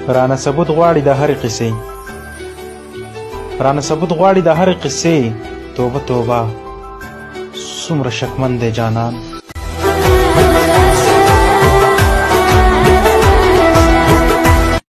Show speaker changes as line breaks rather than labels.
رانه ثبوت غواړي د هرې قصې رانه ثبوت غواړي د هرې قصې توبه توبه څومره شکمن دی جانان